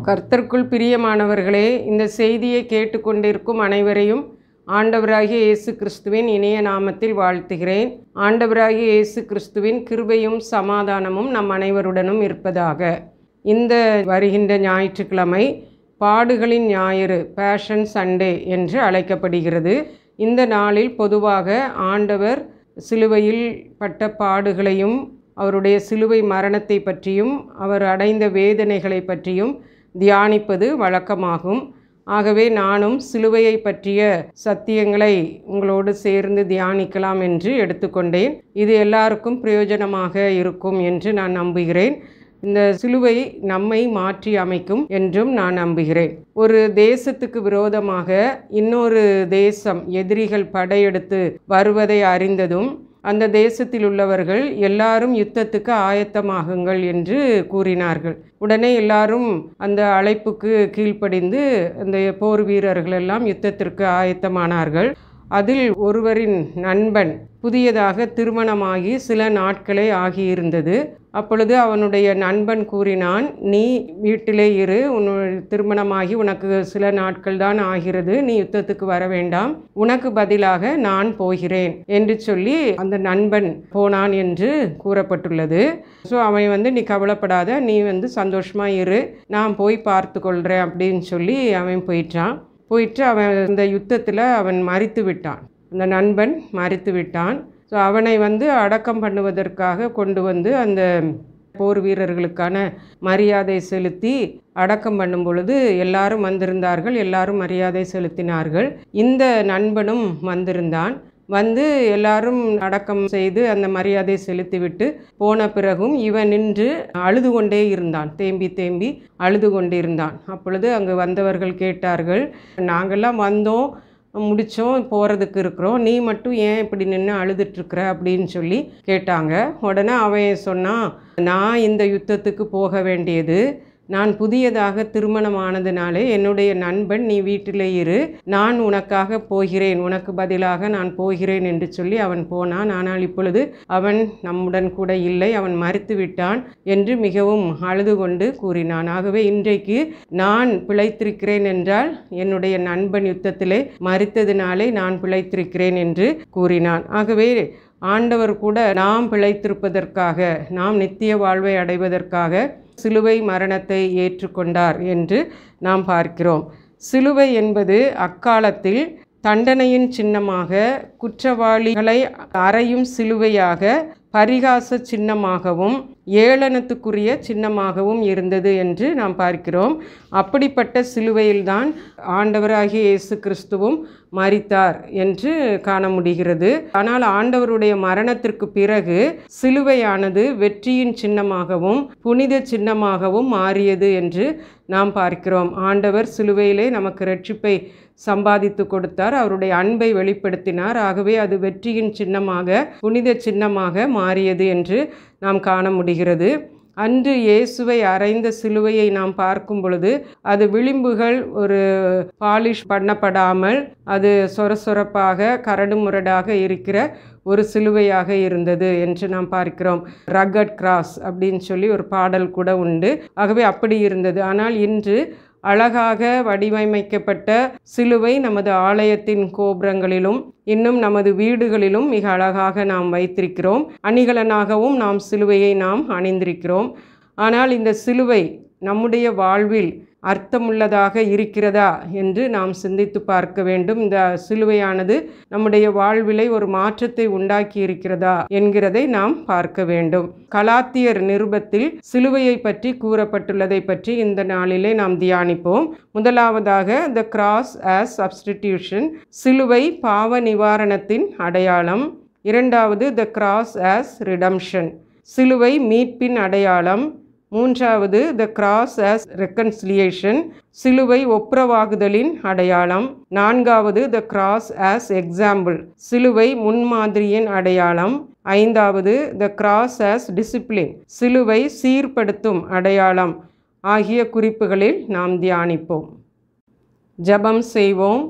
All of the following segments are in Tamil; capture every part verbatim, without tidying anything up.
கர்த்தருக்குள் பிரியமானவர்களே, இந்த செய்தியை கேட்டுக்கொண்டிருக்கும் அனைவரையும் ஆண்டவராகிய இயேசு கிறிஸ்துவின் இனிய நாமத்தில் வாழ்த்துகிறேன். ஆண்டவராகிய இயேசு கிறிஸ்துவின் கிருபையும் சமாதானமும் நம் அனைவருடனும் இருப்பதாக. இந்த வருகின்ற ஞாயிற்றுக்கிழமை பாடுகளின் ஞாயிறு, பேஷன் சண்டே என்று அழைக்கப்படுகிறது. இந்த நாளில் பொதுவாக ஆண்டவர் சிலுவையில் பட்ட பாடுகளையும் அவருடைய சிலுவை மரணத்தை பற்றியும் அவர் அடைந்த வேதனைகளை பற்றியும் தியானிப்பது வழக்கமாகும். ஆகவே நானும் சிலுவையை பற்றிய சத்தியங்களை உங்களோடு சேர்ந்து தியானிக்கலாம் என்று எடுத்துக்கொண்டேன். இது எல்லாருக்கும் பிரயோஜனமாக இருக்கும் என்று நான் நம்புகிறேன். இந்த சிலுவை நம்மை மாற்றி அமைக்கும் என்றும் நான் நம்புகிறேன். ஒரு தேசத்துக்கு விரோதமாக இன்னொரு தேசம் எதிரிகள் படையெடுத்து வருவதை அறிந்ததும் அந்த தேசத்தில் உள்ளவர்கள் எல்லாரும் யுத்தத்துக்கு ஆயத்தமாகுங்கள் என்று கூறினார்கள். உடனே எல்லாரும் அந்த அழைப்புக்கு கீழ்ப்படிந்து அந்த போர் வீரர்கள் எல்லாம் யுத்தத்திற்கு ஆயத்தமானார்கள். அதில் ஒருவரின் நண்பன் புதியதாக திருமணமாகி சில நாட்களே ஆகியிருந்தது. அப்பொழுது அவனுடைய நண்பன் கூறினான், நீ வீட்டிலே இரு, உன் திருமணமாகி உனக்கு சில நாட்கள் தான் ஆகிறது, நீ யுத்தத்துக்கு வர வேண்டாம், உனக்கு பதிலாக நான் போகிறேன் என்று சொல்லி அந்த நண்பன் போனான் என்று கூறப்பட்டுள்ளது. ஸோ அவன் வந்து நீ கவலைப்படாத, நீ வந்து சந்தோஷமா இரு, நான் போய் பார்த்து கொள்கிறேன் அப்படின்னு சொல்லி அவன் போயிட்டான். போயிட்டு அவன் இந்த யுத்தத்தில் அவன் மரித்து விட்டான். அந்த நண்பன் மரித்து விட்டான். ஸோ அவனை வந்து அடக்கம் பண்ணுவதற்காக கொண்டு வந்து அந்த போர் வீரர்களுக்கான மரியாதை செலுத்தி அடக்கம் பண்ணும் பொழுது எல்லாரும் வந்திருந்தார்கள். எல்லாரும் மரியாதை செலுத்தினார்கள். இந்த நண்பனும் வந்திருந்தான். வந்து எல்லாரும் அடக்கம் செய்து அந்த மரியாதை செலுத்திவிட்டு போன பிறகும் இவன் நின்று அழுது கொண்டே இருந்தான். தேம்பி தேம்பி அழுது கொண்டிருந்தான். அப்பொழுது அங்கு வந்தவர்கள் கேட்டார்கள், நாங்கள்லாம் வந்தோம், முடித்தோம், போகிறதுக்கு இருக்கிறோம், நீ மட்டும் ஏன் இப்படி நின்று அழுதுட்டுருக்குற அப்படின்னு சொல்லி கேட்டாங்க. உடனே அவன் சொன்னான், நான் இந்த யுத்தத்துக்கு போக வேண்டியது, நான் புதியதாக திருமணமானதுனாலே என்னுடைய நண்பன் நீ வீட்டிலே இரு, நான் உனக்காக போகிறேன், உனக்கு பதிலாக நான் போகிறேன் என்று சொல்லி அவன் போனான். ஆனால் இப்பொழுது அவன் நம்முடன் கூட இல்லை, அவன் மரித்து விட்டான் என்று மிகவும் அழுது கொண்டு கூறினான். ஆகவே இன்றைக்கு நான் பிழைத்திருக்கிறேன் என்றால் என்னுடைய நண்பன் யுத்தத்திலே மரித்ததினாலே நான் பிழைத்திருக்கிறேன் என்று கூறினான். ஆகவே ஆண்டவர் கூட நாம் பிழைத்திருப்பதற்காக, நாம் நித்திய வாழ்வை அடைவதற்காக சிலுவை மரணத்தை ஏற்றுக்கொண்டார் என்று நாம் பார்க்கிறோம். சிலுவை என்பது அக்காலத்தில் தண்டனையின் சின்னமாக, குற்றவாளிகளை அறையும் சிலுவையாக, பரிகாச சின்னமாகவும் ஏளனத்துக்குரிய சின்னமாகவும் இருந்தது என்று நாம் பார்க்கிறோம். அப்படிப்பட்ட சிலுவையில்தான் ஆண்டவராகிய இயேசு கிறிஸ்துவும் மரித்தார் என்று காண முடிகிறது. ஆனால் ஆண்டவருடைய மரணத்திற்கு பிறகு சிலுவையானது வெற்றியின் சின்னமாகவும் புனித சின்னமாகவும் மாறியது என்று நாம் பார்க்கிறோம். ஆண்டவர் சிலுவையிலே நமக்கு இரட்சிப்பை சம்பாதித்து கொடுத்தார், அவருடைய அன்பை வெளிப்படுத்தினார். ஆகவே அது வெற்றியின் சின்னமாக, புனித சின்னமாக மாறியது என்று நாம் காண முடிகிறது. அன்று இயேசுவை அறைந்த சிலுவையை நாம் பார்க்கும் பொழுது அது விளிம்புகள் ஒரு பாலிஷ் பண்ணப்படாமல் அது சொரசொரப்பாக கரடு முரடாக இருக்கிற ஒரு சிலுவையாக இருந்தது என்று நாம் பார்க்கிறோம். ரக்கட் கிராஸ் அப்படின்னு சொல்லி ஒரு பாடல் கூட உண்டு. ஆகவே அப்படி இருந்தது. ஆனால் இன்று அழகாக வடிவமைக்கப்பட்ட சிலுவை நமது ஆலயத்தின் கோபுரங்களிலும் இன்னும் நமது வீடுகளிலும் மிக அழகாக நாம் வைத்திருக்கிறோம். அணிகலனாகவும் நாம் சிலுவையை நாம் அணிந்திருக்கிறோம். ஆனால் இந்த சிலுவை நம்முடைய வாழ்வில் அர்த்தமுள்ளதாக இருக்கிறதா என்று நாம் சிந்தித்து பார்க்க வேண்டும். இந்த சிலுவையானது நம்முடைய வாழ்விலை ஒரு மாற்றத்தை உண்டாக்கி இருக்கிறதா என்கிறதை நாம் பார்க்க வேண்டும். கலாத்தியர் நிருபத்தில் சிலுவையை பற்றி கூறப்பட்டுள்ளதை பற்றி இந்த நாளிலே நாம் தியானிப்போம். முதலாவதாக த கிராஸ் ஆஸ் சப்ஸ்டிடியூஷன், சிலுவை பாவ நிவாரணத்தின் அடையாளம். இரண்டாவது த கிராஸ் ஆஸ் ரிடம்ஷன், சிலுவை மீட்பின் அடையாளம். மூன்றாவது த கிராஸ் ஆஸ் ரெக்கன்சிலியேஷன், சிலுவை ஒப்புரவாகுதலின் அடையாளம். நான்காவது த கிராஸ் ஆஸ் எக்ஸாம்பிள், சிலுவை முன்மாதிரியின் அடையாளம். ஐந்தாவது த கிராஸ் ஆஸ் டிசிப்ளின், சிலுவை சீர்படுத்தும் அடையாளம் ஆகிய குறிப்புகளில் நாம் தியானிப்போம். ஜெபம் செய்வோம்.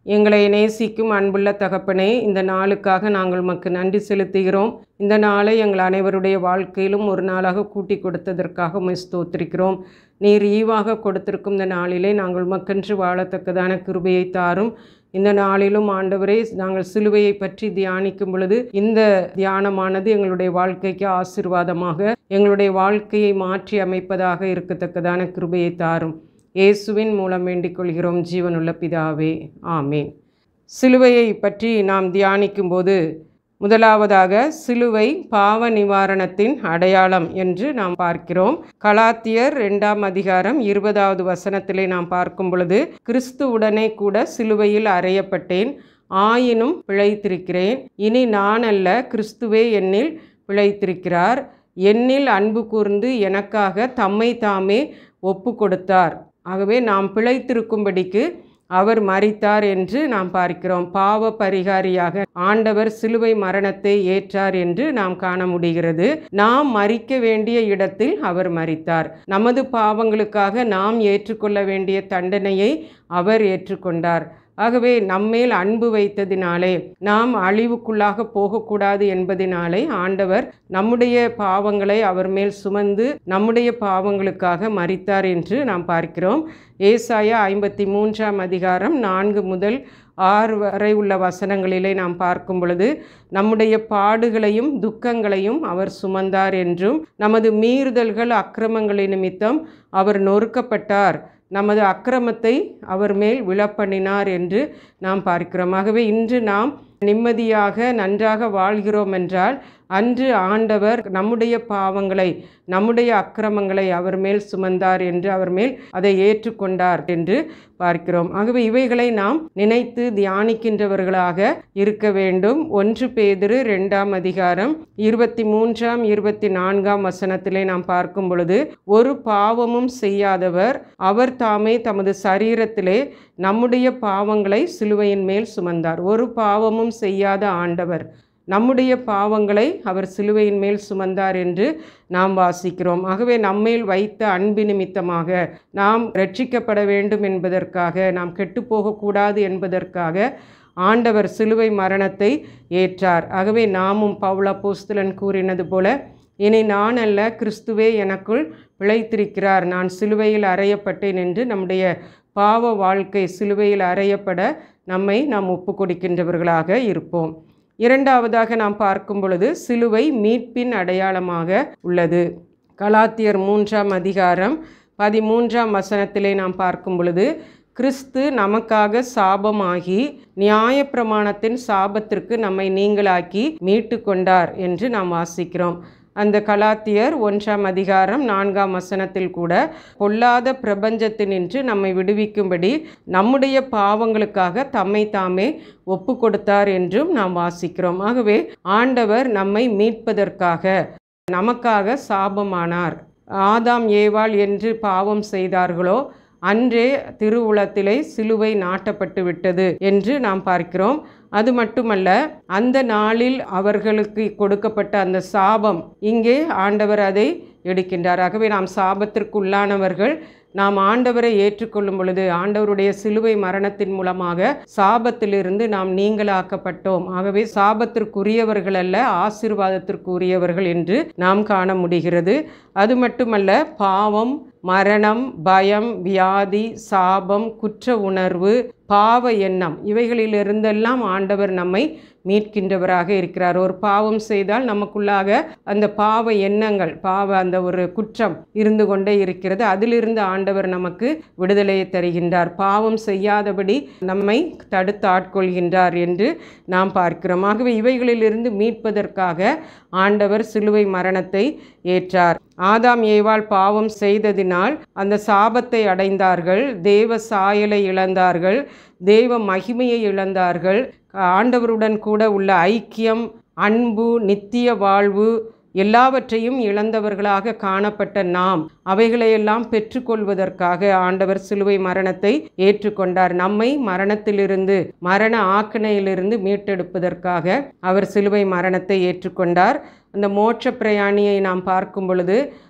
எங்களை நேசிக்கும் அன்புள்ள தகப்பனே, இந்த நாளுக்காக நாங்கள் உமக்கு நன்றி செலுத்துகிறோம். இந்த நாளை எங்கள் அனைவருடைய வாழ்க்கையிலும் ஒரு நாளாக கூட்டி கொடுத்ததற்காக உம்மை ஸ்தோத்திரிக்கிறோம். நீர் ஈவாக கொடுத்திருக்கும் இந்த நாளிலே நாங்கள் உமக்கென்று வாழத்தக்கதான கிருபையை தாரும். இந்த நாளிலும் ஆண்டவரே, நாங்கள் சிலுவையை பற்றி தியானிக்கும் பொழுது இந்த தியானமானது எங்களுடைய வாழ்க்கைக்கு ஆசீர்வாதமாக, எங்களுடைய வாழ்க்கையை மாற்றி அமைப்பதாக இருக்கத்தக்கதான கிருபையை தாரும். இயேசுவின் மூலம் வேண்டிக் கொள்கிறோம் ஜீவனுள்ள பிதாவே, ஆமேன். சிலுவையை பற்றி நாம் தியானிக்கும்போது முதலாவதாக சிலுவை பாவ நிவாரணத்தின் அடையாளம் என்று நாம் பார்க்கிறோம். கலாத்தியர் இரண்டாம் அதிகாரம் இருபதாவது வசனத்திலே நாம் பார்க்கும் பொழுது, கிறிஸ்துவுடனே கூட சிலுவையில் அறையப்பட்டேன், ஆயினும் பிழைத்திருக்கிறேன். இனி நான் அல்ல, கிறிஸ்துவே என்னில் பிழைத்திருக்கிறார். என்னில் அன்பு கூர்ந்து எனக்காக தம்மை தாமே ஒப்பு கொடுத்தார். ஆகவே நாம் பிழைத்திருக்கும்படிக்கு அவர் மரித்தார் என்று நாம் பார்க்கிறோம். பாவ பரிகாரியாக ஆண்டவர் சிலுவை மரணத்தை ஏற்றார் என்று நாம் காண முடிகிறது. நாம் மரிக்க வேண்டிய இடத்தில் அவர் மரித்தார். நமது பாவங்களுக்காக நாம் ஏற்றுக்கொள்ள வேண்டிய தண்டனையை அவர் ஏற்றுக்கொண்டார். ஆகவே நம்மேல் அன்பு வைத்ததினாலே, நாம் அழிவுக்குள்ளாக போகக்கூடாது என்பதினாலே ஆண்டவர் நம்முடைய பாவங்களை அவர் மேல் சுமந்து நம்முடைய பாவங்களுக்காக மரித்தார் என்று நாம் பார்க்கிறோம். ஏசாயா ஐம்பத்தி மூன்றாம் அதிகாரம் நான்கு முதல் ஆறு வரை உள்ள வசனங்களிலே நாம் பார்க்கும் பொழுது, நம்முடைய பாடுகளையும் துக்கங்களையும் அவர் சுமந்தார் என்றும், நமது மீறுதல்கள் அக்கிரமங்களின் நிமித்தம் அவர் நொறுக்கப்பட்டார், நமது அக்கிரமத்தை அவர் மேல் விழப்பண்ணினார் என்று நாம் பார்க்கிறோம். ஆகவே இன்று நாம் நிம்மதியாக நன்றாக வாழ்கிறோம் என்றால், அன்று ஆண்டவர் நம்முடைய பாவங்களை நம்முடைய அக்கிரமங்களை அவர் மேல் சுமந்தார் என்று, அவர் மேல் அதை ஏற்றுக்கொண்டார் என்று பார்க்கிறோம். ஆகவே இவைகளை நாம் நினைத்து தியானிக்கின்றவர்களாக இருக்க வேண்டும். ஒன்று பேதுரு இரண்டாம் அதிகாரம் இருபத்தி மூன்றாம் இருபத்தி நான்காம் வசனத்திலே நாம் பார்க்கும் பொழுது, ஒரு பாவமும் செய்யாதவர் அவர் தாமே தமது சரீரத்திலே நம்முடைய பாவங்களை சிலுவையின் மேல் சுமந்தார். ஒரு பாவமும் செய்யாத ஆண்டவர் நம்முடைய பாவங்களை அவர் சிலுவையின் மேல் சுமந்தார் என்று நாம் வாசிக்கிறோம். ஆகவே நம்மேல் வைத்த அன்பு நிமித்தமாக, நாம் ரட்சிக்கப்பட வேண்டும் என்பதற்காக, நாம் கெட்டுப்போகக்கூடாது என்பதற்காக ஆண்டவர் சிலுவை மரணத்தை ஏற்றார். ஆகவே நாமும் பவுல் அப்போஸ்தலன் கூறினது போல, இனி நான் அல்ல, கிறிஸ்துவே எனக்குள் பிழைத்திருக்கிறார், நான் சிலுவையில் அறையப்பட்டேன் என்று நம்முடைய பாவ வாழ்க்கை சிலுவையில் அறையப்பட நம்மை நாம் ஒப்பு கொடுக்கின்றவர்களாக இருப்போம். இரண்டாவதாக நாம் பார்க்கும் பொழுது, சிலுவை மீட்பின் அடையாளமாக உள்ளது. கலாத்தியர் மூன்றாம் அதிகாரம் பதிமூன்றாம் வசனத்திலே நாம் பார்க்கும் பொழுது, கிறிஸ்து நமக்காக சாபமாகி நியாயப்பிரமாணத்தின் சாபத்திற்கு நம்மை நீங்களாக்கி மீட்டு கொண்டார் என்று நாம் வாசிக்கிறோம். அந்த கலாத்தியர் ஒன்றாம் அதிகாரம் நான்காம் வசனத்தில் கூட, பொல்லாத பிரபஞ்சத்தினின்று நம்மை விடுவிக்கும்படி நம்முடைய பாவங்களுக்காக தம்மை தாமே ஒப்பு கொடுத்தார் என்றும் நாம் வாசிக்கிறோம். ஆகவே ஆண்டவர் நம்மை மீட்பதற்காக நமக்காக சாபமானார். ஆதாம் ஏவாள் என்று பாவம் செய்தார்களோ அன்றே திருவுளத்திலே சிலுவை நாட்டப்பட்டு விட்டது என்று நாம் பார்க்கிறோம். அது மட்டுமல்ல, அந்த நாளில் அவர்களுக்கு கொடுக்கப்பட்ட அந்த சாபம் இங்கே ஆண்டவர் அதை எடுக்கின்றார். ஆகவே நாம் சாபத்திற்கு உள்ளானவர்கள். நாம் ஆண்டவரை ஏற்றுக்கொள்ளும் பொழுது ஆண்டவருடைய சிலுவை மரணத்தின் மூலமாக சாபத்திலிருந்து நாம் நீங்களாக்கப்பட்டோம். ஆகவே சாபத்திற்குரியவர்கள் அல்ல, ஆசீர்வாதத்திற்குரியவர்கள் என்று நாம் காண முடிகிறது. அது மட்டுமல்ல, பாவம், மரணம், பயம், வியாதி, சாபம், குற்ற உணர்வு, பாவ எண்ணம், இவைகளிலிருந்தெல்லாம் ஆண்டவர் நம்மை மீட்கின்றவராக இருக்கிறார். ஒரு பாவம் செய்தால் நமக்குள்ளாக அந்த பாவ எண்ணங்கள், பாவ அந்த ஒரு குற்றம் இருந்து கொண்டே இருக்கிறது. அதிலிருந்து ஆண்டவர் நமக்கு விடுதலையை தருகின்றார். பாவம் செய்யாதபடி நம்மை தடுத்து ஆட்கொள்கின்றார் என்று நாம் பார்க்கிறோம். ஆகவே இவைகளிலிருந்து மீட்பதற்காக ஆண்டவர் சிலுவை மரணத்தை ஏற்றார். ஆதாம் ஏவாள் பாவம் செய்ததினால் அந்த சாபத்தை அடைந்தார்கள், தேவ சாயலை இழந்தார்கள், தேவ மகிமையை இழந்தார்கள். ஆண்டவருடன் கூட உள்ள ஐக்கியம், அன்பு, நித்திய வாழ்வு எல்லாவற்றையும் இழந்தவர்களாக காணப்பட்ட நாம் அவைகளையெல்லாம் பெற்றுக்கொள்வதற்காக ஆண்டவர் சிலுவை மரணத்தை ஏற்றுக்கொண்டார். நம்மை மரணத்திலிருந்து, மரண ஆக்கினையிலிருந்து மீட்டெடுப்பதற்காக அவர் சிலுவை மரணத்தை ஏற்றுக்கொண்டார். அந்த மோட்ச பிரயாணியை நாம் பார்க்கும் பொழுது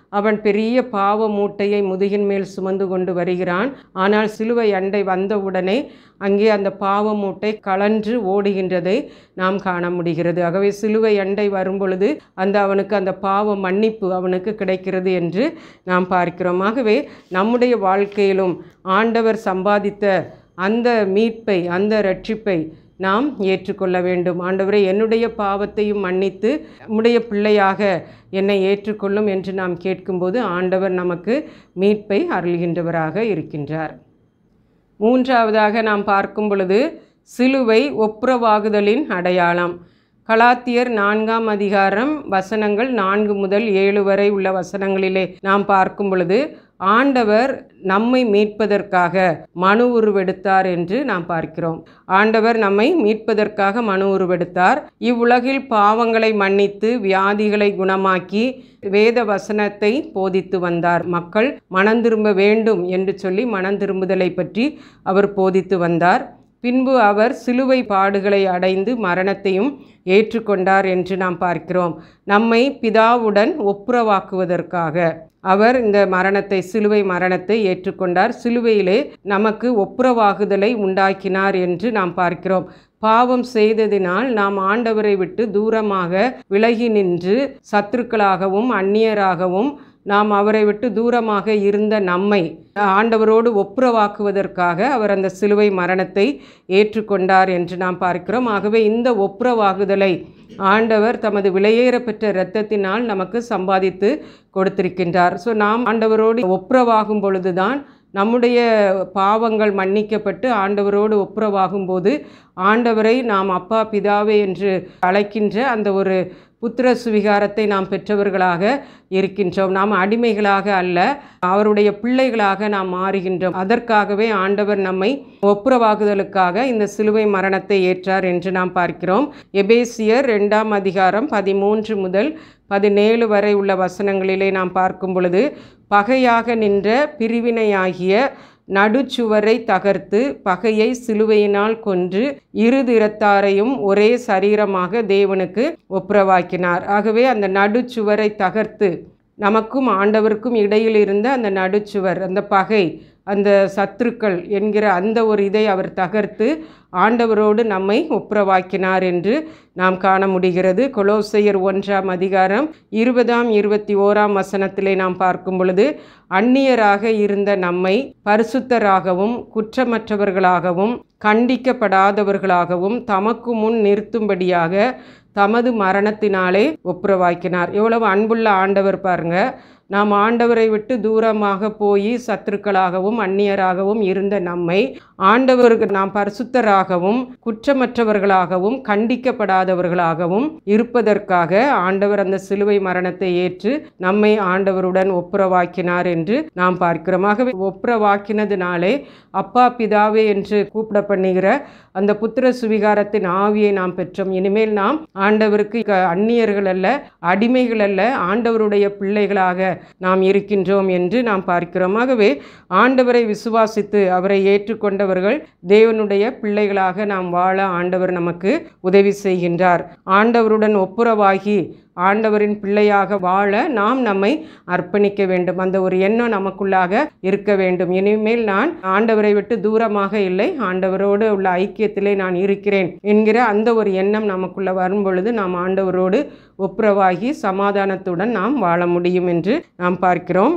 அவன் பெரிய பாவ மூட்டையை முதுகின் மேல் சுமந்து கொண்டு வருகிறான். ஆனால் சிலுவை அண்டை வந்தவுடனே அங்கே அந்த பாவ மூட்டை கலன்று ஓடுகின்றதை நாம் காண முடிகிறது. ஆகவே சிலுவை அண்டை வரும்பொழுது அந்த அவனுக்கு அந்த பாவ மன்னிப்பு அவனுக்கு கிடைக்கிறது என்று நாம் பார்க்கிறோம். ஆகவே நம்முடைய வாழ்க்கையிலும் ஆண்டவர் சம்பாதித்த அந்த மீட்பை, அந்த இரட்சிப்பை நாம் ஏற்றுக்கொள்ள வேண்டும். ஆண்டவரே, என்னுடைய பாவத்தையும் மன்னித்து உம்முடைய பிள்ளையாக என்னை ஏற்றுக்கொள்ளும் என்று நாம் கேட்கும்போது ஆண்டவர் நமக்கு மீட்பை அருள்கின்றவராக இருக்கின்றார். மூன்றாவதாக நாம் பார்க்கும் பொழுது சிலுவை ஒப்புரவாகுதலின் அடையாளம். கலாத்தியர் நான்காம் அதிகாரம் வசனங்கள் நான்கு முதல் ஏழு வரை உள்ள வசனங்களிலே நாம் பார்க்கும் பொழுது ஆண்டவர் நம்மை மீட்பதற்காக மனு உருவெடுத்தார் என்று நாம் பார்க்கிறோம். ஆண்டவர் நம்மை மீட்பதற்காக மனு உருவெடுத்தார். இவ்வுலகில் பாவங்களை மன்னித்து வியாதிகளை குணமாக்கி வேத வசனத்தை போதித்து வந்தார். மக்கள் மனம் திரும்ப வேண்டும் என்று சொல்லி மனம் திரும்புதலை பற்றி அவர் போதித்து வந்தார். பின்பு அவர் சிலுவை பாடுகளை அடைந்து மரணத்தையும் ஏற்றுக்கொண்டார் என்று நாம் பார்க்கிறோம். நம்மை பிதாவுடன் ஒப்புரவாக்குவதற்காக அவர் இந்த மரணத்தை, சிலுவை மரணத்தை ஏற்றுக்கொண்டார். சிலுவையிலே நமக்கு ஒப்புரவாகுதலை உண்டாக்கினார் என்று நாம் பார்க்கிறோம். பாவம் செய்ததினால் நாம் ஆண்டவரை விட்டு தூரமாக விலகி நின்று சத்துருக்களாகவும் அந்நியராகவும் நாம் அவரை விட்டு தூரமாக இருந்த நம்மை ஆண்டவரோடு ஒப்புரவாக்குவதற்காக அவர் அந்த சிலுவை மரணத்தை ஏற்றுக்கொண்டார் என்று நாம் பார்க்கிறோம். ஆகவே இந்த ஒப்புரவாகுதலை ஆண்டவர் தமது விலையேற பெற்ற இரத்தத்தினால் நமக்கு சம்பாதித்து கொடுத்திருக்கின்றார். ஸோ நாம் ஆண்டவரோடு ஒப்புரவாகும் பொழுதுதான் நம்முடைய பாவங்கள் மன்னிக்கப்பட்டு ஆண்டவரோடு ஒப்புரவாகும் போது ஆண்டவரை நாம் அப்பா பிதாவே என்று அழைக்கின்ற அந்த ஒரு புத்திர சுவிகாரத்தை நாம் பெற்றவர்களாக இருக்கின்றோம். நாம் அடிமைகளாக அல்ல, அவருடைய பிள்ளைகளாக நாம் மாறுகின்றோம். அதற்காகவே ஆண்டவர் நம்மை ஒப்புரவாகுதலுக்காக இந்த சிலுவை மரணத்தை ஏற்றார் என்று நாம் பார்க்கிறோம். எபேசியர் இரண்டாம் அதிகாரம் பதிமூன்று முதல் பதினேழு வரை உள்ள வசனங்களிலே நாம் பார்க்கும் பொழுது பகையாக நின்ற பிரிவினையாகிய நடுச்சுவரை தகர்த்து பகையை சிலுவையினால் கொன்று இரு திறத்தாரையும் ஒரே சரீரமாக தேவனுக்கு ஒப்புரவாக்கினார். ஆகவே அந்த நடுச்சுவரை தகர்த்து நமக்கும் ஆண்டவருக்கும் இடையில் இருந்த அந்த நடுச்சுவர், அந்த பகை, அந்த சத்துருக்கள் என்கிற அந்த ஒரு இதை அவர் தகர்த்து ஆண்டவரோடு நம்மை ஒப்புரவாக்கினார் என்று நாம் காண முடிகிறது. கொலோசையர் ஒன்றாம் அதிகாரம் இருபதாம் இருபத்தி ஓராம் வசனத்திலே நாம் பார்க்கும் பொழுது அந்நியராக இருந்த நம்மை பரிசுத்தராகவும் குற்றமற்றவர்களாகவும் கண்டிக்கப்படாதவர்களாகவும் தமக்கு முன் நிறுத்தும்படியாக தமது மரணத்தினாலே ஒப்புரவாக்கினார். எவ்வளவு அன்புள்ள ஆண்டவர் பாருங்க. நாம் ஆண்டவரை விட்டு தூரமாக போய் சத்துருக்களாகவும் அந்நியராகவும் இருந்த நம்மை ஆண்டவருக்கு நாம் பரிசுத்தராகவும் குற்றமற்றவர்களாகவும் கண்டிக்கப்படாதவர்களாகவும் இருப்பதற்காக ஆண்டவர் அந்த சிலுவை மரணத்தை ஏற்று நம்மை ஆண்டவருடன் ஒப்புரவாக்கினார் என்று நாம் பார்க்கிறோம். ஆகவே ஒப்புரவாக்கினதுனாலே அப்பா பிதாவே என்று கூப்பிட பண்ணுகிற அந்த புத்திர சுவிகாரத்தின் ஆவியை நாம் பெற்றோம். இனிமேல் நாம் ஆண்டவருக்கு அந்நியர்கள் அல்ல, அடிமைகள் அல்ல, ஆண்டவருடைய பிள்ளைகளாக நாம் இருக்கின்றோம் என்று நாம் பார்க்கிறோம். ஆகவே ஆண்டவரை விசுவாசித்து அவரை ஏற்றுக்கொண்டவர்கள் தேவனுடைய பிள்ளைகளாக நாம் வாழ ஆண்டவர் நமக்கு உதவி செய்கின்றார். ஆண்டவருடன் ஒப்புரவாகி ஆண்டவரின் பிள்ளையாக வாழ நாம் நம்மை அர்ப்பணிக்க வேண்டும். அந்த ஒரு எண்ணம் நமக்குள்ளாக இருக்க வேண்டும். இனிமேல் நான் ஆண்டவரை விட்டு தூரமாக இல்லை, ஆண்டவரோடு உள்ள ஐக்கியத்திலே நான் இருக்கிறேன் என்கிற அந்த ஒரு எண்ணம் நமக்குள்ள வரும் பொழுது நாம் ஆண்டவரோடு ஒப்புரவாகி சமாதானத்துடன் நாம் வாழ முடியும் என்று நாம் பார்க்கிறோம்.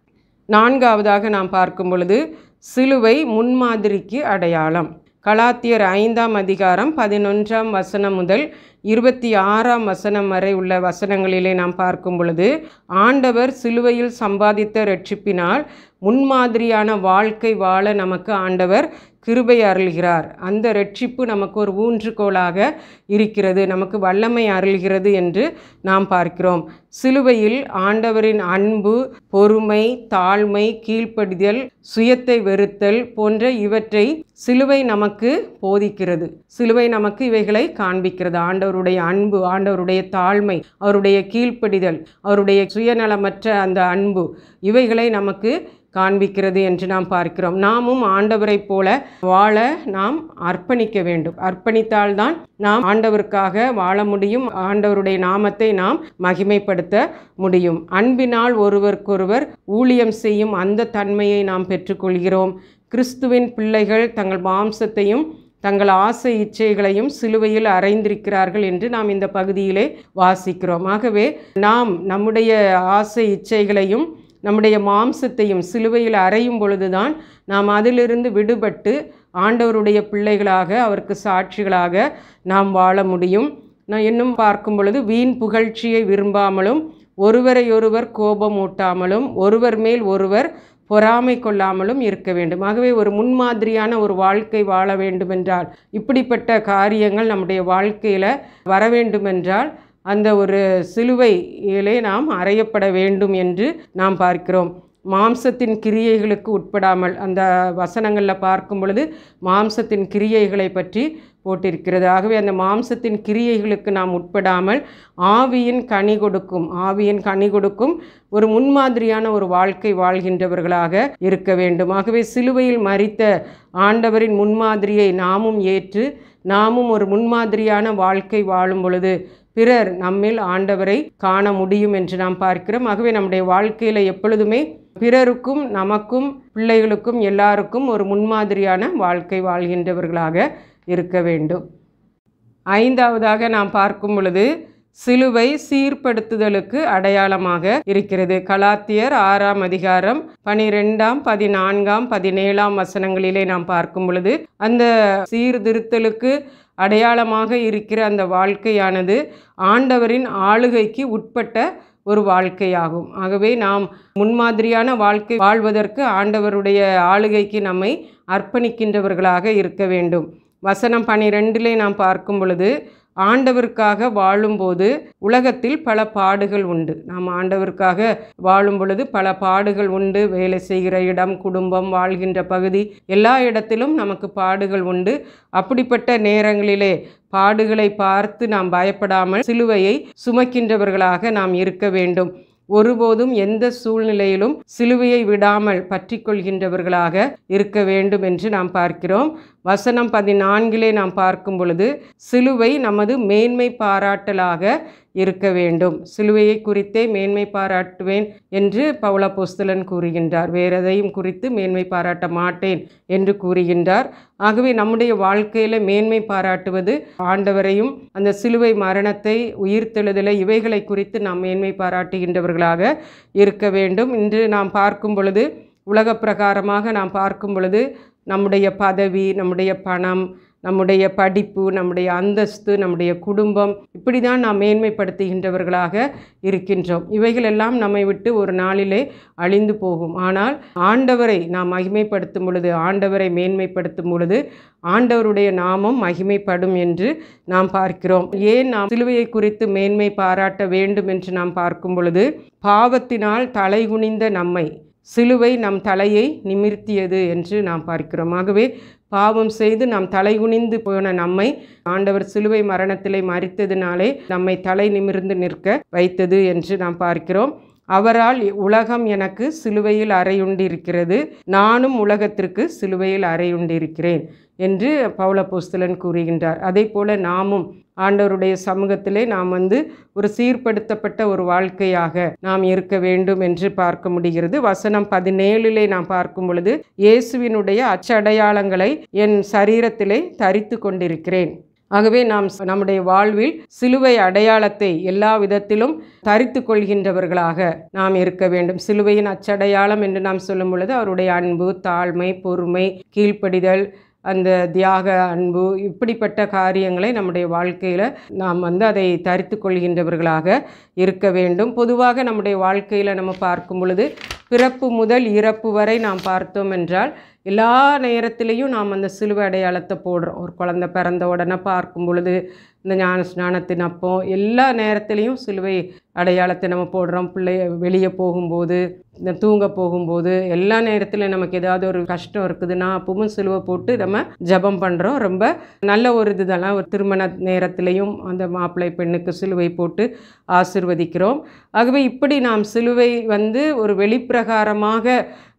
நான்காவதாக நாம் பார்க்கும் பொழுது சிலுவை முன்மாதிரிக்கு அடையாளம். கலாத்தியர் ஐந்தாம் அதிகாரம் பதினொன்றாம் வசனம் முதல் இருபத்தி ஆறாம் வசனம் வரை உள்ள வசனங்களிலே நாம் பார்க்கும் பொழுது ஆண்டவர் சிலுவையில் சம்பாதித்த இரட்சிப்பினால் முன்மாதிரியான வாழ்க்கை வாழ நமக்கு ஆண்டவர் கிருபை அருள்கிறார். அந்த இரட்சிப்பு நமக்கு ஒரு ஊன்றுகோலாக இருக்கிறது, நமக்கு வல்லமை அருள்கிறது என்று நாம் பார்க்கிறோம். சிலுவையில் ஆண்டவரின் அன்பு, பொறுமை, தாழ்மை, கீழ்ப்படிதல், சுயத்தை வெறுத்தல் போன்ற இவற்றை சிலுவை நமக்கு போதிக்கிறது. சிலுவை நமக்கு இவைகளை காண்பிக்கிறது. ஆண்டவருடைய அன்பு, ஆண்டவருடைய தாழ்மை, அவருடைய கீழ்ப்படிதல், அவருடைய சுயநலமற்ற அந்த அன்பு, இவைகளை நமக்கு காண்பிக்கிறது என்று நாம் பார்க்கிறோம். நாமும் ஆண்டவரைப் போல வாழ நாம் அர்ப்பணிக்க வேண்டும். அர்ப்பணித்தால்தான் நாம் ஆண்டவருக்காக வாழ முடியும். ஆண்டவருடைய நாமத்தை நாம் மகிமைப்படுத்த முடியும். அன்பினால் ஒருவருக்கொருவர் ஊழியம் செய்யும் அந்த தன்மையை நாம் பெற்றுக்கொள்கிறோம். கிறிஸ்துவின் பிள்ளைகள் தங்கள் மாம்சத்தையும் தங்கள் ஆசை இச்சைகளையும் சிலுவையில் அறைந்திருக்கிறார்கள் என்று நாம் இந்த பகுதியிலே வாசிக்கிறோம். ஆகவே நாம் நம்முடைய ஆசை இச்சைகளையும் நம்முடைய மாம்சத்தையும் சிலுவையில் அறையும் பொழுதுதான் நாம் அதிலிருந்து விடுபட்டு ஆண்டவருடைய பிள்ளைகளாக அவருக்கு சாட்சிகளாக நாம் வாழ முடியும். நான் இன்னும் பார்க்கும் பொழுது வீண் புகழ்ச்சியை விரும்பாமலும் ஒருவரை ஒருவர் கோபமூட்டாமலும் ஒருவர் மேல் ஒருவர் பொறாமை கொள்ளாமலும் இருக்க வேண்டும். ஆகவே ஒரு முன்மாதிரியான ஒரு வாழ்க்கை வாழ வேண்டுமென்றால், இப்படிப்பட்ட காரியங்கள் நம்முடைய வாழ்க்கையில் வர வேண்டுமென்றால் அந்த ஒரு சிலுவையிலே நாம் அறையப்பட வேண்டும் என்று நாம் பார்க்கிறோம். மாம்சத்தின் கிரியைகளுக்கு உட்படாமல், அந்த வசனங்களில் பார்க்கும் பொழுது மாம்சத்தின் கிரியைகளை பற்றி போட்டிருக்கிறது. ஆகவே அந்த மாம்சத்தின் கிரியைகளுக்கு நாம் உட்படாமல் ஆவியின் கனி கொடுக்கும் ஆவியின் கனி கொடுக்கும் ஒரு முன்மாதிரியான ஒரு வாழ்க்கை வாழ்கின்றவர்களாக இருக்க வேண்டும். ஆகவே சிலுவையில் மரித்த ஆண்டவரின் முன்மாதிரியை நாமும் ஏற்று நாமும் ஒரு முன்மாதிரியான வாழ்க்கை வாழும் பொழுது பிறர் நம்மில் ஆண்டவரை காண முடியும் என்று நாம் பார்க்கிறோம். ஆகவே நம்முடைய வாழ்க்கையில் எப்பொழுதுமே பிறருக்கும் நமக்கும் பிள்ளைகளுக்கும் எல்லாருக்கும் ஒரு முன்மாதிரியான வாழ்க்கை வாழ்கின்றவர்களாக இருக்க வேண்டும். ஐந்தாவதாக நாம் பார்க்கும் பொழுது சிலுவை சீர்படுத்துதலுக்கு அடையாளமாக இருக்கிறது. கலாத்தியர் ஆறாம் அதிகாரம் பனிரெண்டாம் பதினான்காம் பதினேழாம் வசனங்களிலே நாம் பார்க்கும் பொழுது அந்த சீர்திருத்தலுக்கு அடையாளமாக இருக்கிற அந்த வாழ்க்கையானது ஆண்டவரின் ஆளுகைக்கு உட்பட்ட ஒரு வாழ்க்கையாகும். ஆகவே நாம் முன்மாதிரியான வாழ்க்கை வாழ்வதற்கு ஆண்டவருடைய ஆளுகைக்கு நம்மை அர்ப்பணிக்கின்றவர்களாக இருக்க வேண்டும். வசனம் பனிரெண்டிலே நாம் பார்க்கும் பொழுது ஆண்டவருக்காக வாழும்போது உலகத்தில் பல பாடுகள் உண்டு. நாம் ஆண்டவருக்காக வாழும் பொழுது பல பாடுகள் உண்டு. வேலை செய்கிற இடம், குடும்பம், வாழ்கின்ற பகுதி, எல்லா இடத்திலும் நமக்கு பாடுகள் உண்டு. அப்படிப்பட்ட நேரங்களிலே பாடுகளை பார்த்து நாம் பயப்படாமல் சிலுவையை சுமக்கின்றவர்களாக நாம் இருக்க வேண்டும். ஒருபோதும் எந்த சூழ்நிலையிலும் சிலுவையை விடாமல் பற்றி கொள்கின்றவர்களாக இருக்க வேண்டும் என்று நாம் பார்க்கிறோம். வசனம் பதினான்கிலே நாம் பார்க்கும் பொழுது சிலுவை நமது மேன்மை பாராட்டலாக இருக்க வேண்டும். சிலுவையை குறித்தே மேன்மை பாராட்டுவேன் என்று பவுல் அப்போஸ்தலன் கூறுகின்றார். வேறு எதையும் குறித்து மேன்மை பாராட்ட மாட்டேன் என்று கூறுகின்றார். ஆகவே நம்முடைய வாழ்க்கையில் மேன்மை பாராட்டுவது ஆண்டவரையும் அந்த சிலுவை மரணத்தை, உயிர்த்தெழுதலை, இவைகளை குறித்து நாம் மேன்மை பாராட்டுகின்றவர்களாக இருக்க வேண்டும். இன்று நாம் பார்க்கும் பொழுது உலக பிரகாரமாக நாம் பார்க்கும் பொழுது நம்முடைய பதவி, நம்முடைய பணம், நம்முடைய படிப்பு, நம்முடைய அந்தஸ்து, நம்முடைய குடும்பம், இப்படி தான் நாம் மேன்மைப்படுத்துகின்றவர்களாக இருக்கின்றோம். இவைகளெல்லாம் நம்மை விட்டு ஒரு நாளிலே அழிந்து போகும். ஆனால் ஆண்டவரை நாம் மகிமைப்படுத்தும் பொழுது, ஆண்டவரை மேன்மைப்படுத்தும் பொழுது ஆண்டவருடைய நாமம் மகிமைப்படும் என்று நாம் பார்க்கிறோம். ஏன் நாம் சிலுவையை குறித்து மேன்மை பாராட்ட வேண்டும் என்று நாம் பார்க்கும் பொழுது பாவத்தினால் தலைகுனிந்த நம்மை சிலுவை நம் தலையை நிமிர்த்தியது என்று நாம் பார்க்கிறோம். ஆகவே பாவம் செய்து நாம் தலைகுனிந்து போன நம்மை ஆண்டவர் சிலுவை மரணத்திலே மரித்ததினாலே நம்மை தலை நிமிர்ந்து நிற்க வைத்தது என்று நாம் பார்க்கிறோம். அவரால் உலகம் எனக்கு சிலுவையில் அறையுண்டிருக்கிறது, நானும் உலகத்திற்கு சிலுவையில் அறையுண்டிருக்கிறேன் என்று பவுல் அப்போஸ்தலன் கூறுகின்றார். அதே போல நாமும் ஆண்டவருடைய சமூகத்திலே நாம் வந்து ஒரு சீர்படுத்தப்பட்ட ஒரு வாழ்க்கையாக நாம் இருக்க வேண்டும் என்று பார்க்க முடிகிறது. வசனம் பதினேழிலே நாம் பார்க்கும் பொழுது இயேசுவினுடைய அச்சடையாளங்களை என் சரீரத்திலே தரித்து கொண்டிருக்கிறேன். ஆகவே நாம் நம்முடைய வாழ்வில் சிலுவை அடையாளத்தை எல்லா விதத்திலும் தரித்து கொள்கின்றவர்களாக நாம் இருக்க வேண்டும். சிலுவையின் அச்சடையாளம் என்று நாம் சொல்லும் பொழுது அவருடைய அன்பு, தாழ்மை, பொறுமை, கீழ்ப்படிதல், அந்த தியாக அன்பு, இப்படிப்பட்ட காரியங்களை நம்முடைய வாழ்க்கையில் நாம் வந்து அதை தரித்து கொள்கின்றவர்களாக இருக்க வேண்டும். பொதுவாக நம்முடைய வாழ்க்கையில் நம்ம பார்க்கும் பொழுது பிறப்பு முதல் இறப்பு வரை நாம் பார்த்தோம் என்றால் எல்லா நேரத்திலையும் நாம் அந்த சிலுவை அடையாளத்தை போடுறோம். ஒரு குழந்தை பிறந்த உடனே பார்க்கும் பொழுது இந்த ஞான ஸ்நானத்தின் அப்போ எல்லா நேரத்திலையும் சிலுவை அடையாளத்தை நம்ம போடுறோம். பிள்ளை வெளியே போகும்போது, இந்த தூங்க போகும்போது, எல்லா நேரத்திலும் நமக்கு ஏதாவது ஒரு கஷ்டம் இருக்குதுன்னா அப்பவும் சிலுவை போட்டு நம்ம ஜெபம் பண்ணுறோம். ரொம்ப நல்ல ஒரு இதுதெல்லாம் ஒரு திருமண நேரத்திலையும் அந்த மாப்பிள்ளை பெண்ணுக்கு சிலுவை போட்டு ஆசிர்வதிக்கிறோம். ஆகவே இப்படி நாம் சிலுவை வந்து ஒரு வெளிப்பிரகாரமாக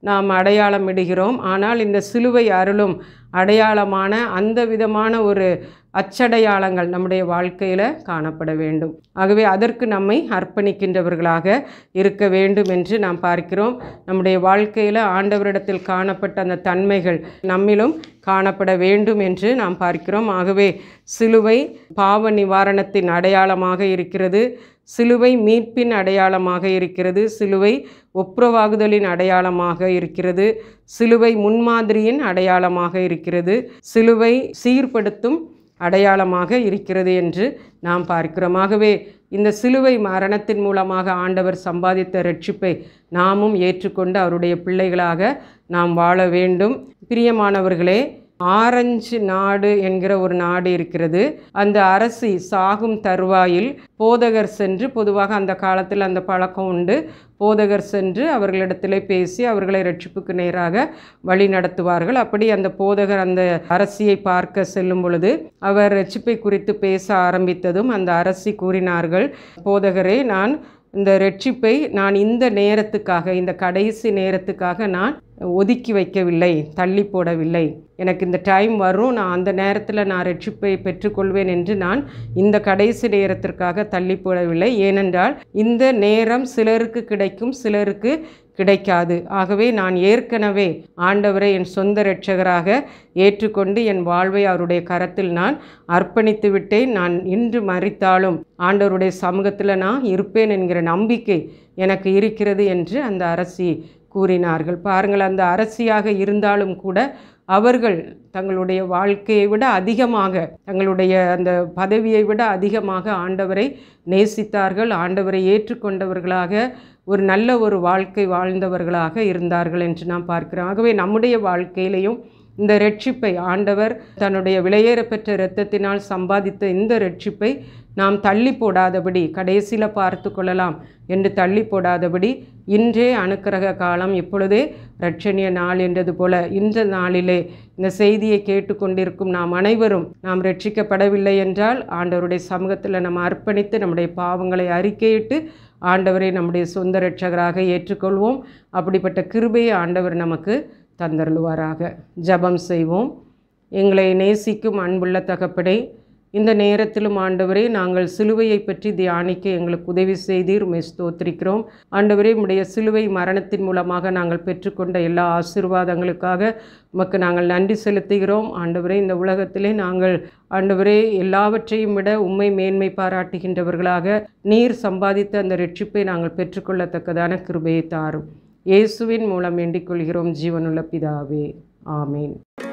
நாம் அடையாளம் இடுகிறோம். ஆனால் இந்த சிலுவை அருளும் அடையாளமான அந்த விதமான ஒரு அச்சடையாளங்கள் நம்முடைய வாழ்க்கையில் காணப்பட வேண்டும். ஆகவே அதற்கு நம்மை அர்ப்பணிக்கின்றவர்களாக இருக்க வேண்டும் என்று நாம் பார்க்கிறோம். நம்முடைய வாழ்க்கையில் ஆண்டவரிடத்தில் காணப்பட்ட அந்த தன்மைகள் நம்மிலும் காணப்பட வேண்டும் என்று நாம் பார்க்கிறோம். ஆகவே சிலுவை பாவ நிவாரணத்தின் அடையாளமாக இருக்கிறது. சிலுவை மீட்பின் அடையாளமாக இருக்கிறது. சிலுவை ஒப்புரவாகுதலின் அடையாளமாக இருக்கிறது. சிலுவை முன்மாதிரியின் அடையாளமாக இருக்கிறது. சிலுவை சீர்படுத்தும் அடையாளமாக இருக்கிறது என்று நாம் பார்க்கிறோம். ஆகவே இந்த சிலுவை மரணத்தின் மூலமாக ஆண்டவர் சம்பாதித்த இரட்சிப்பை நாமும் ஏற்றுக்கொண்டு அவருடைய பிள்ளைகளாக நாம் வாழ வேண்டும். பிரியமானவர்களே, ஆரஞ்சு நாடு என்கிற ஒரு நாடு இருக்கிறது. அந்த அரசி சாகும் தருவாயில் போதகர் சென்று, பொதுவாக அந்த காலத்தில் அந்த பழக்கம் உண்டு, போதகர் சென்று அவர்களிடத்திலே பேசி அவர்களை இரட்சிப்புக்கு நேராக வழி நடத்துவார்கள். அப்படி அந்த போதகர் அந்த அரசியை பார்க்க செல்லும் பொழுது அவர் இரட்சிப்பை குறித்து பேச ஆரம்பித்ததும் அந்த அரசி கூறினார்கள், போதகரே, நான் இந்த இரட்சிப்பை நான் இந்த நேரத்துக்காக, இந்த கடைசி நேரத்துக்காக நான் ஒதுக்கி வைக்கவில்லை, தள்ளி போடவில்லை. எனக்கு இந்த டைம் வரும், நான் அந்த நேரத்தில் நான் இரட்சிப்பை பெற்றுக்கொள்வேன் என்று நான் இந்த கடைசி நேரத்திற்காக தள்ளி போடவில்லை. ஏனென்றால் இந்த நேரம் சிலருக்கு கிடைக்கும், சிலருக்கு கிடைக்காது. ஆகவே நான் ஏற்கனவே ஆண்டவரை என் சொந்த இரட்சகராக ஏற்றுக்கொண்டு என் வாழ்வை அவருடைய கரத்தில் நான் அர்ப்பணித்து விட்டேன். நான் இன்று மரித்தாலும் ஆண்டவருடைய சமூகத்தில் நான் இருப்பேன் என்கிற நம்பிக்கை எனக்கு இருக்கிறது என்று அந்த அரசி கூறினார்கள். பாருங்கள், அந்த அரசியாக இருந்தாலும் கூட அவர்கள் தங்களுடைய வாழ்க்கையை விட அதிகமாக, தங்களுடைய அந்த பதவியை விட அதிகமாக ஆண்டவரை நேசித்தார்கள். ஆண்டவரை ஏற்றுக்கொண்டவர்களாக ஒரு நல்ல ஒரு வாழ்க்கை வாழ்ந்தவர்களாக இருந்தார்கள் என்று நாம் பார்க்கிறோம். ஆகவே நம்முடைய வாழ்க்கையிலையும் இந்த இரட்சிப்பை ஆண்டவர் தன்னுடைய விலையேறப்பெற்ற இரத்தத்தினால் சம்பாதித்த இந்த இரட்சிப்பை நாம் தள்ளி போடாதபடி, கடைசியில் பார்த்து கொள்ளலாம் என்று தள்ளி போடாதபடி, இன்றே அனுக்கிரக காலம், இப்பொழுதே இரட்சணிய நாள் என்றது போல இந்த நாளிலே இந்த செய்தியை கேட்டுக்கொண்டிருக்கும் நாம் அனைவரும் நாம் ரட்சிக்கப்படவில்லை என்றால் ஆண்டவருடைய சமூகத்தில் நம்ம அர்ப்பணித்து நம்முடைய பாவங்களை அறிக்கையிட்டு ஆண்டவரை நம்முடைய சொந்த இரட்சகராக ஏற்றுக்கொள்வோம். அப்படிப்பட்ட கிருபையை ஆண்டவர் நமக்கு தந்தருளுவாராக. ஜெபம் செய்வோம். எங்களை நேசிக்கும் அன்புள்ள தகப்பனே, இந்த நேரத்திலும் ஆண்டவரே, நாங்கள் சிலுவையை பற்றி தியானிக்க எங்களுக்கு உதவி செய்தீர். உம்மை ஸ்தோத்திரிக்கிறோம். ஆண்டவரே, உம்முடைய சிலுவை மரணத்தின் மூலமாக நாங்கள் பெற்றுக்கொண்ட எல்லா ஆசீர்வாதங்களுக்காக உமக்கு நாங்கள் நன்றி செலுத்துகிறோம். ஆண்டவரே, இந்த உலகத்திலே நாங்கள் ஆண்டவரே எல்லாவற்றையும் விட உம்மை மேன்மை பாராட்டுகின்றவர்களாக நீர் சம்பாதித்த அந்த இரட்சிப்பை நாங்கள் பெற்றுக்கொள்ளத்தக்கதான கிருபையை தாரும். இயேசுவின் மூலம் வேண்டிக் கொள்கிறோம் ஜீவனுள்ள பிதாவே. ஆமேன்.